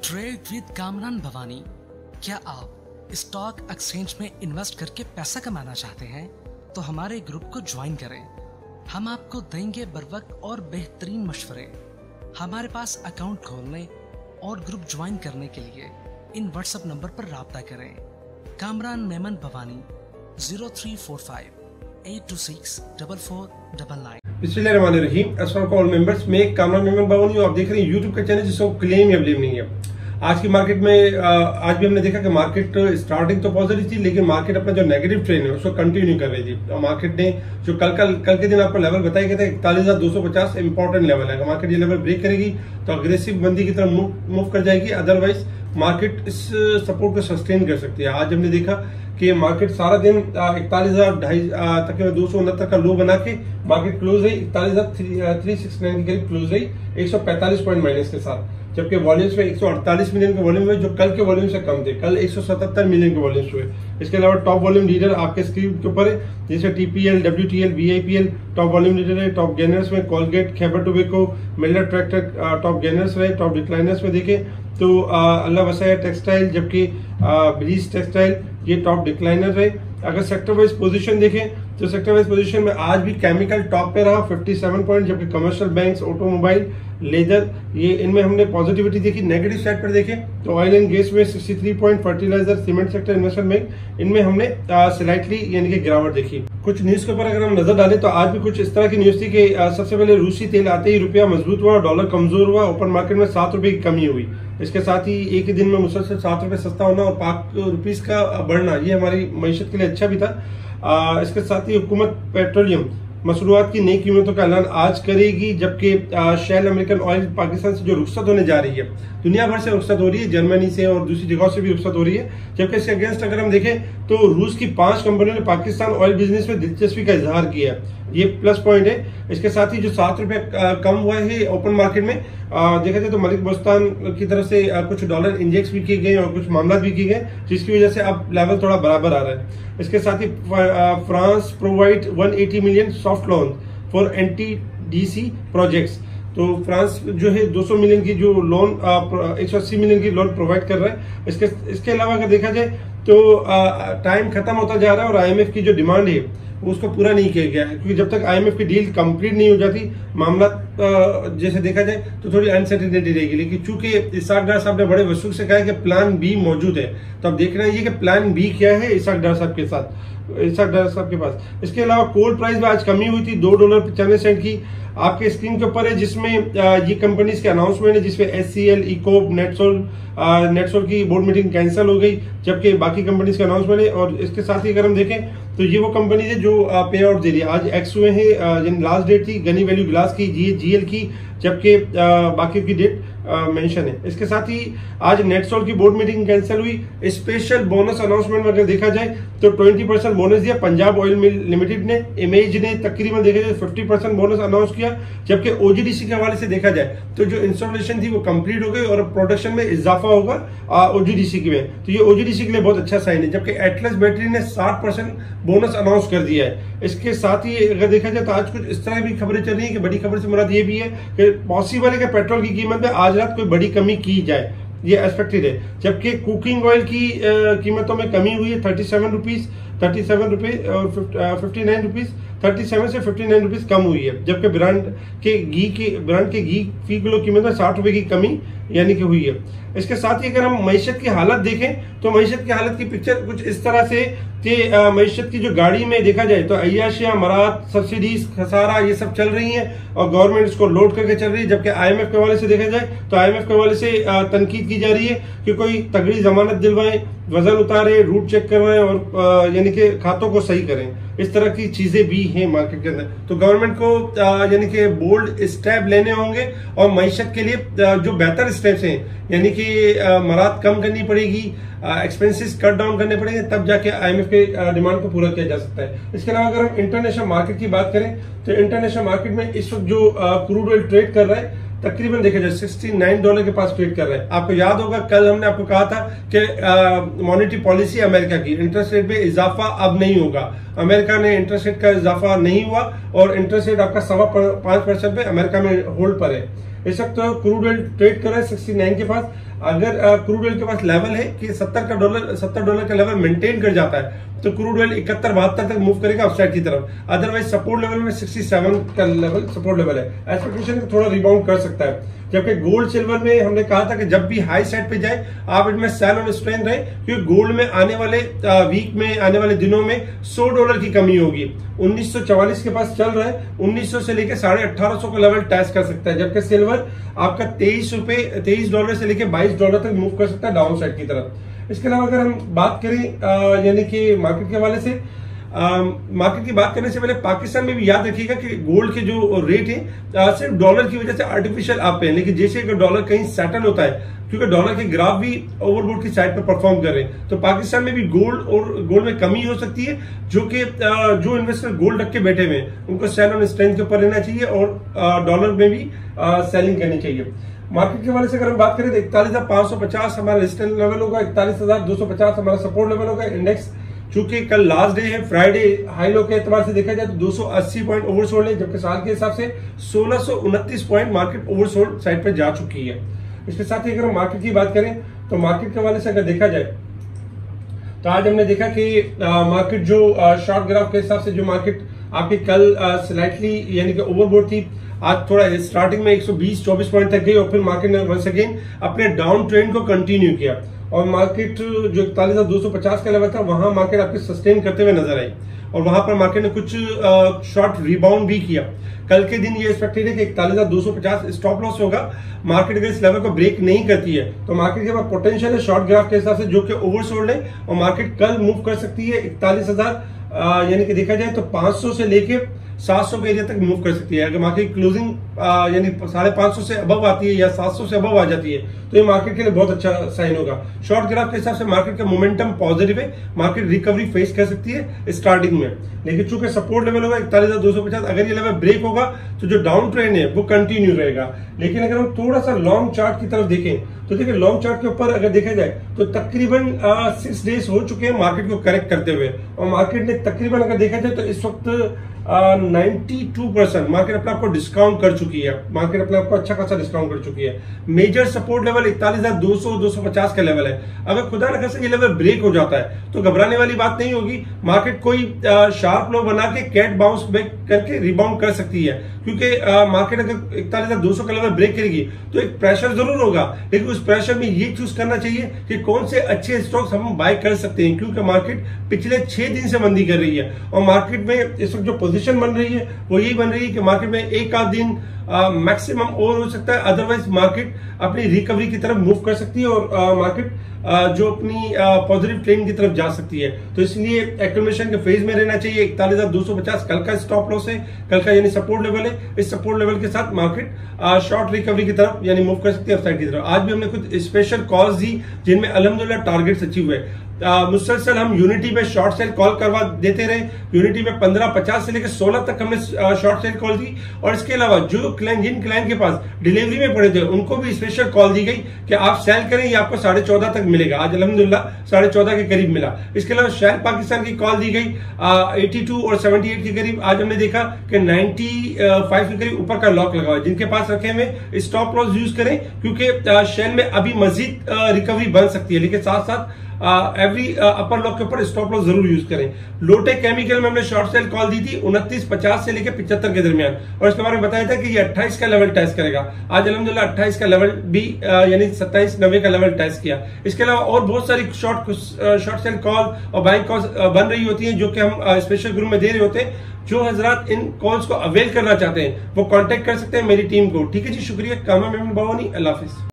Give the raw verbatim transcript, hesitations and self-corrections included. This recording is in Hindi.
Trade with Kamran Bhavani. क्या आप स्टॉक एक्सचेंज में इन्वेस्ट करके पैसा कमाना चाहते हैं तो हमारे ग्रुप को ज्वाइन करें। हम आपको देंगे बर वक्त और बेहतरीन मशवरे। हमारे पास अकाउंट खोलने और ग्रुप ज्वाइन करने के लिए इन व्हाट्सएप नंबर पर राब्ता करें। Kamran Memon Bhawani zero three four five eight two six double four double nine. बिस्मिल्लाहिर्रहमानिर्रहीम। अस्सलाम वालेकुम ऑल मेंबर्स। मैं कामरान मेमन भवानी और आप देख रहे हैं यूट्यूब का चैनल जिसको क्लेम या ब्लेम नहीं है। आज की मार्केट में आज भी हमने देखा कि मार्केट स्टार्टिंग तो पॉजिटिव थी, लेकिन मार्केट अपना जो नेगेटिव ट्रेंड है उसको कंटिन्यू कर रही थी। तो मार्केट ने जो कल कल कल के दिन आपको लेवल बताया गया था इकतालीस हजार दो सौ पचास इंपॉर्टेंट लेवल है। मार्केट ये लेवल ब्रेक करेगी तो अग्रेसिव मंदी की तरफ मूव कर जाएगी, अदरवाइज मार्केट इस सपोर्ट को सस्टेन कर सकती है। आज हमने देखा कि मार्केट सारा दिन इकतालीस हजार ढाई तक दो सौ उनहत्तर का लो बना के मार्केट क्लोज रही इकतालीस हजार थ्री सिक्स नाइन के करीब क्लोज रही एक सौ पैंतालीस पॉइंट माइनस के साथ, जबकि वॉल्यूम्स में एक सौ अड़तालीस मिलियन के वॉल्यूम हुए जो कल के वॉल्यूम से कम थे। कल एक सौ सतहत्तर मिलियन के वॉल्यूम्स हुए। इसके अलावा टॉप वॉल्यूम लीडर आपके स्क्रीन के ऊपर है, जैसे TPL, WTL, VIPL top volume leader है। टॉप गेनर्स में Colgate, Khyber tobacco, Miller tractor top gainers रहे। टॉप डिक्लाइनर्स में देखें तो अल्लाह वसाया टेक्सटाइल, जबकि ब्रीज टेक्सटाइल ये टॉप डिक्लाइनर रहे। अगर सेक्टर वाइज पोजीशन देखें तो सेक्टर वाइज पोजीशन में आज भी केमिकल टॉप पे रहा सत्तावन पॉइंट, जबकि कमर्शियल बैंक्स, ऑटोमोबाइल, लेदर ये इनमें हमने पॉजिटिविटी देखी। नेगेटिव साइड पर देखें तो ऑयल एंड गैस में तिरसठ point, fertiliser, cement sector, investment bank इनमें हमने स्लाइटली यानी कि गिरावट देखी। कुछ न्यूज के ऊपर अगर हम नजर डालें तो आज भी कुछ इस तरह की न्यूज थी कि सबसे पहले रूसी तेल आते ही रुपया मजबूत हुआ, डॉलर कमजोर हुआ, ओपन मार्केट में सात रुपए की कमी हुई। इसके साथ ही एक ही दिन में मुसलसल सात रुपए सस्ता होना और पाक रुपीस का बढ़ना ये हमारी मईशत के लिए अच्छा भी था। आ, इसके साथ ही हुकूमत पेट्रोलियम मसनूआत की नई कीमतों का ऐलान आज करेगी, जबकि शेल अमेरिकन ऑयल पाकिस्तान से जो रुखसत होने जा रही है, दुनिया भर से रुखसत हो रही है, जर्मनी से और दूसरी जगहों से भी रुखसत हो रही है। जबकि इसके अगेंस्ट अगर हम देखें तो रूस की पांच कंपनियों ने पाकिस्तान ऑयल बिजनेस में दिलचस्पी का इजहार किया है, ये प्लस पॉइंट है। इसके साथ ही जो सात रुपए कम हुआ है ओपन मार्केट में देखा जाए तो मलिक बोस्तान की तरफ से आ, कुछ डॉलर इंजेक्ट भी किए गए और कुछ मामला भी किए गए, जिसकी वजह से अब लेवल थोड़ा बराबर आ रहा है। इसके साथ ही फ्रांस प्रोवाइड एक सौ अस्सी million soft loan for anti DC projects. तो फ्रांस जो है दो सौ मिलियन की जो लोन एक सौ अस्सी मिलियन की लोन प्रोवाइड कर रहा है। इसके इसके अलावा अगर देखा जाए तो टाइम खत्म होता जा रहा है और आईएमएफ की जो डिमांड है उसको पूरा नहीं किया गया है, क्योंकि जब तक आईएमएफ की डील कंप्लीट नहीं हो जाती मामला जैसे देखा जाए तो थोड़ी अनसर्टेनिटी रहेगी। लेकिन चूंकि इसाक डार साहब ने बड़े वसूख से कहा है कि प्लान बी मौजूद है, तो अब देखना है ये कि प्लान बी क्या है इसाक डार साहब के साथ इसाक डार साहब के पास। इसके अलावा कोल प्राइस में आज कमी हुई थी दो डॉलर पचानवे सेंट की, आपके स्क्रीन के ऊपर है, जिसमें ये कंपनीज के अनाउंसमेंट है, जिसमें एचसीएल, इकोप, नेटसोल नेटसोल की बोर्ड मीटिंग कैंसिल हो गई, जबकि बाकी कंपनीज के अनाउंसमेंट है। और इसके साथ ही अगर हम देखें तो ये वो कंपनी है जो पे आउट दे रही है। आज एक्स हुए हैं, लास्ट डेट थी गनी वैल्यू ग्लास की, जी जीएल की, जबकि बाकी की डेट मेंशन है। इसके साथ ही आज नेटसोल की बोर्ड मीटिंग कैंसिल हुई। स्पेशल बोनस अनाउंसमेंट में अगर देखा जाए तो बीस परसेंट बोनस दिया पंजाब ऑयल मिल लिमिटेड ने। इमेज ने तकरीबन देखा जाए पचास परसेंट बोनस अनाउंस किया, जबकि ओजीडीसी के हवाले से देखा जाए तो जो इंस्टॉलेशन थी वो कंप्लीट हो गई और प्रोडक्शन में इजाफा होगा ओजीडीसी की में, तो ये ओजीडीसी के लिए बहुत अच्छा साइन है। जबकि एटलस बैटरी ने साठ परसेंट बोनस अनाउंस कर दिया है। इसके साथ ही अगर देखा जाए तो आज कुछ इस तरह भी खबरें चल रही है कि बड़ी खबर से मुराद ये भी है कि पॉसिबल है कि पेट्रोल की कीमत में आज रात कोई बड़ी कमी की जाए, ये एक्सपेक्टेड है। जबकि कुकिंग ऑयल की कीमतों में कमी हुई है thirty seven rupees thirty seven rupees और fifty nine rupees thirty seven से फिफ्टी नाइन रुपीज कम हुई है। जबकि ब्रांड के घी के ब्रांड के घी फी किलो कीमत में साठ रुपए की कमी यानी कि हुई है। इसके साथ ही अगर हम मईशत की हालत देखें तो मईशत की हालत की पिक्चर कुछ इस तरह से कि मईशत की जो गाड़ी में देखा जाए तो अय्याशियां, मरात, सब्सिडीज, खसारा ये सब चल रही हैं और गवर्नमेंट इसको लोड करके चल रही है। जबकि आईएमएफ के हवाले से देखा जाए तो आईएमएफ के हवाले से तनकीद की जा रही है कि कोई तगड़ी जमानत दिलवाएं, वजन उतारे, रूट चेक करवाएं और यानी कि खातों को सही करें। इस तरह की चीजें भी हैं मार्केट के अंदर। तो गवर्नमेंट को यानी कि बोल्ड स्टेप लेने होंगे और मईशत के लिए जो बेहतर स्टेप्स हैं यानी कि मरात कम करनी पड़ेगी, एक्सपेंसेस कट डाउन करने पड़ेंगे, तब जाके आईएमएफ के डिमांड को पूरा किया जा सकता है। इसके अलावा अगर हम इंटरनेशनल मार्केट की बात करें तो इंटरनेशनल मार्केट में इस वक्त जो क्रूड ऑयल ट्रेड कर रहा है तकरीबन देखा जाए उनहत्तर डॉलर के पास ट्रेड कर रहा है। आपको याद होगा कल हमने आपको कहा था कि मॉनेटरी पॉलिसी अमेरिका की इंटरेस्ट रेट में इजाफा अब नहीं होगा। अमेरिका ने इंटरेस्ट रेट का इजाफा नहीं हुआ और इंटरेस्ट रेट आपका सवा पांच परसेंट पे अमेरिका में होल्ड पर है। इस वक्त क्रूड ऑयल ट्रेड कर रहा है सिक्सटी नाइन के पास। अगर क्रूड ऑयल के पास लेवल है कि सत्तर का डॉलर सत्तर डॉलर का लेवल मेंटेन कर जाता है तो क्रूड ऑयल इकहत्तर बहत्तर तक मूव करेगा अपसाइड की तरफ। अदरवाइज सपोर्ट लेवल में सिक्सटी सेवन का लेवल सपोर्ट लेवल है, एक्सपेक्टेशन थोड़ा रिबाउंड कर सकता है। जबकि गोल्ड सिल्वर में हमने कहा था कि जब भी हाई साइड पे जाए आप इनमें सेल ऑन स्ट्रेंथ रहे, क्योंकि गोल्ड में आने वाले वीक में आने वाले दिनों में सौ डॉलर की कमी होगी। उन्नीस सौ चवालीस के पास चल रहा है, उन्नीस सौ से लेकर साढ़े अठारह सौ का लेवल टेस्ट कर सकता है। जबकि सिल्वर आपका तेईस रुपए तेईस डॉलर से लेकर बाईस डॉलर तक मूव कर सकता है डाउन साइड की तरफ। इसके अलावा अगर हम बात करें यानी कि मार्केट के हवाले से, मार्केट की बात करने से पहले पाकिस्तान में भी याद रखिएगा कि गोल्ड के जो रेट है सिर्फ डॉलर की वजह से आर्टिफिशियल अप है, लेकिन जैसे अगर डॉलर कहीं सेटल होता है, क्योंकि डॉलर के ग्राफ भी ओवरबोर्ड की साइड पर परफॉर्म कर रहे हैं, तो पाकिस्तान में भी गोल्ड और गोल्ड में कमी हो सकती है। जो कि जो इन्वेस्टर गोल्ड रख के बैठे हुए हैं उनको सेल ऑन स्ट्रेंथ के ऊपर रहना चाहिए और डॉलर में भी सेलिंग करनी चाहिए। मार्केट के हवाले से अगर हम बात करें तो इकतालीस हजार पांच सौ पचास हमारा रेजिस्टेंस लेवल होगा, इकतालीस हजार दो सौ पचास हमारा सपोर्ट लेवल होगा। इंडेक्स चूंकि कल लास्ट डे है, फ्राइडे हाई लो के एतबार से देखा जाए तो दो सौ अस्सी पॉइंट ओवरसोल्ड है, जबकि साल के हिसाब से सोलह सौ उनतीस पॉइंट मार्केट ओवरसोल्ड साइड पर जा चुकी है। इसके साथ ही अगर हम मार्केट की बात करें तो मार्केट के हवाले से अगर देखा जाए तो आज हमने देखा कि मार्केट जो शॉर्ट ग्राफ के हिसाब से जो मार्केट आपकी कल स्लाइटली यानी कि ओवरबोर्ड थी, आज थोड़ा स्टार्टिंग में एक सौ बीस चौबीस पॉइंट तक गई और फिर मार्केट ने वंस अगेन अपने डाउन ट्रेंड को कंटिन्यू किया और मार्केट जो इकतालीस हजार दो सौ पचास का लेवल था वहां मार्केट आपके सस्टेन करते हुए नजर आई और वहां पर मार्केट ने कुछ शॉर्ट रिबाउंड भी किया। कल के दिन ये एक्सपेक्टेड है कि इकतालीस हजार दो सौ पचास स्टॉप लॉस होगा। मार्केट अगर इस लेवल को ब्रेक नहीं करती है तो मार्केट के पास पोटेंशियल है शॉर्ट ग्राफ के हिसाब से जो कि ओवरसोल्ड है और मार्केट कल मूव कर सकती है इकतालीस हजार यानी कि देखा जाए तो पांच सौ से लेके सात सौ के एरिया तक मूव कर सकती है। अगर मार्केट क्लोजिंग यानी साढ़े पांच सौ से अबव आती है या सात सौ से अबव आ जाती है तो ये मार्केट के लिए बहुत अच्छा साइन होगा। शॉर्ट ग्राफ के हिसाब से मार्केट का मोमेंटम पॉजिटिव है, मार्केट रिकवरी फेस कर सकती है स्टार्टिंग में, लेकिन चूंकि सपोर्ट लेवल होगा इकतालीस हजार दो सौ पचास, अगर ये लेवल ब्रेक होगा तो जो डाउन ट्रेंड है वो कंटिन्यू रहेगा। लेकिन अगर हम थोड़ा सा लॉन्ग चार्ट की तरफ देखें तो देखिए लॉन्ग चार्ट के ऊपर अगर देखा जाए तो तकरीबन सिक्स डेज हो चुके हैं मार्केट को करेक्ट करते हुए और मार्केट ने तकरीबन अगर देखा जाए तो इस वक्त नाइन्टी टू परसेंट मार्केट अपने आपको डिस्काउंट कर चुकी है, मार्केट अपने आपको अच्छा खासा डिस्काउंट कर चुकी है। मेजर सपोर्ट लेवल इकतालीस हजार दो सौ दो सौ पचास का लेवल है। अगर खुदा न खासा ये लेवल ब्रेक हो जाता है तो घबराने वाली बात नहीं होगी, मार्केट कोई शार्प लो बना के कैट बाउंस बैक करके रिबाउंड कर सकती है, क्योंकि मार्केट अगर इकतालीस हजार दो सौ का लेवल ब्रेक करेगी तो एक प्रेशर जरूर होगा, लेकिन उस प्रेशर में ये चूज करना चाहिए कि कौन से अच्छे स्टॉक्स हम बाय कर सकते हैं, क्योंकि मार्केट पिछले छह दिन से मंदी कर रही है और मार्केट में इस वक्त जो पोजीशन बन रही है वो यही बन रही है कि मार्केट में एक आध दिन मैक्सिमम और हो सकता है, अदरवाइज मार्केट अपनी रिकवरी की तरफ मूव कर सकती है और मार्केट जो अपनी पॉजिटिव ट्रेंड की तरफ जा सकती है। तो इसलिए एक्यूमुलेशन के फेज में रहना चाहिए। इकतालीस हजार दो सौ पचास कल का स्टॉप लॉस है, कल का यानी सपोर्ट लेवल है। इस सपोर्ट लेवल के साथ मार्केट शॉर्ट रिकवरी की तरफ यानी मूव कर सकती है अपसाइड की तरफ। आज भी हमने कुछ स्पेशल कॉल्स दी जिनमें अल्हम्दुलिल्लाह टारगेट्स अचीव हुए। मुसलसल हम यूनिटी में शॉर्ट सेल कॉल करवा देते रहे, यूनिटी में पंद्रह पचास से लेकर सोलह तक हमने शॉर्ट सेल कॉल दी और इसके अलावा जो क्लाइंट जिन क्लाइंट के पास डिलीवरी में पड़े थे उनको भी स्पेशल कॉल दी गई कि आप सेल करें, ये आपको साढ़े चौदह तक मिलेगा। आज अल्हम्दुलिल्लाह साढ़े चौदह के करीब मिला। इसके अलावा शेयर पाकिस्तान की कॉल दी गई बयासी और अठहत्तर के करीब। आज हमने देखा कि पचानवे के करीब ऊपर का लॉक लगा हुआ है, जिनके पास रखे हुए स्टॉप लॉस यूज करें, क्योंकि शेयर में अभी मजीद रिकवरी बन सकती है, लेकिन साथ साथ एवरी अपर लॉक के ऊपर स्टॉप लॉस जरूर यूज करें। लोटे केमिकल में हमने शॉर्ट सेल कॉल दी थी उनतीस पचास से लेकर पिछहत्तर के दरमियान और इसके बारे में बताया था कि ये अट्ठाईस का लेवल टेस्ट करेगा। आज अल्हम्दुलिल्लाह अट्ठाईस का लेवल भी यानी सत्ताईस नब्बे का लेवल टेस्ट किया। इसके अलावा और बहुत सारी शॉर्ट शॉर्ट सेल कॉल और बाइंग कॉल्स बन रही होती है जो कि हम स्पेशल ग्रुप में दे रहे होते हैं। जो हजरात इन कॉल्स को अवेल करना चाहते हैं वो कांटेक्ट कर सकते हैं मेरी टीम को। ठीक है जी, शुक्रिया। कामा मेमन बावनी, अल्लाह हाफिज।